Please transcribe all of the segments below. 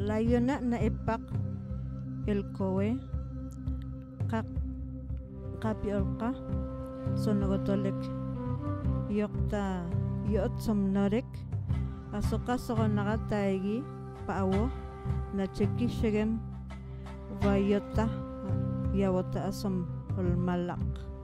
layuna na ipak ilkowe kapiolka sonogotolek yokta yot somnorek aso Kasogonaxá taegi pa'awo na chekishegem vayota yawota asom olmalak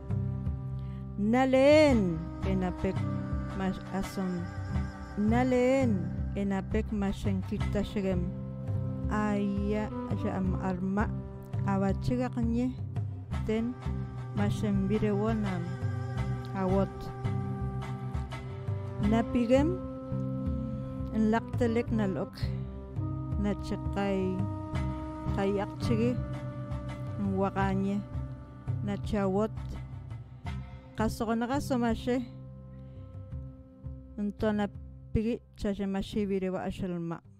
nalen enapek mas asom nalen enapek mashenkita shegem aya jam arma awachigakanye ten mashembirewonam awot napigem enlaktelek nalok nachakay kayakchigi wakanye nachawot Kasogonaxá somashe entona pigi chashe mashibirewa ashalma